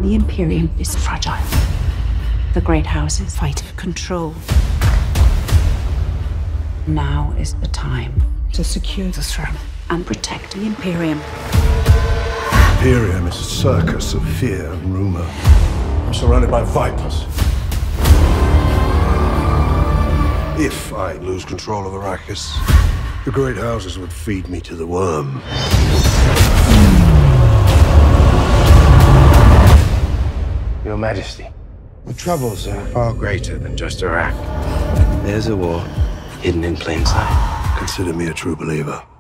The Imperium is fragile. The great houses fight for control. Now is the time to secure the throne and protect the Imperium. Imperium is a circus of fear and rumor. I'm surrounded by vipers. If I lose control of Arrakis, the great houses would feed me to the worm. Your Majesty, the troubles are far greater than just Iraq. There's a war hidden in plain sight. Consider me a true believer.